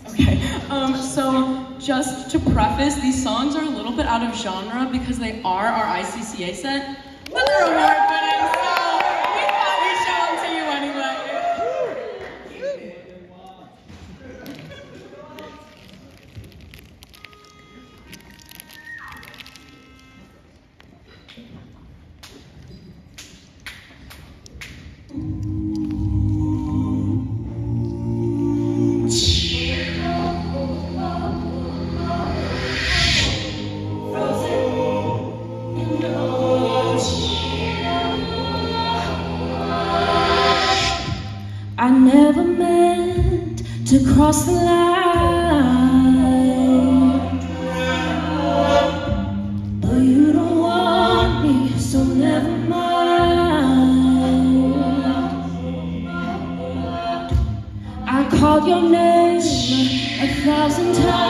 Okay, so just to preface, these songs are a little bit out of genre because they are our ICCA set, but they're award winning, so we thought we'd show them to you anyway. I never meant to cross the line, but you don't want me, so never mind. I called your name 1,000 times.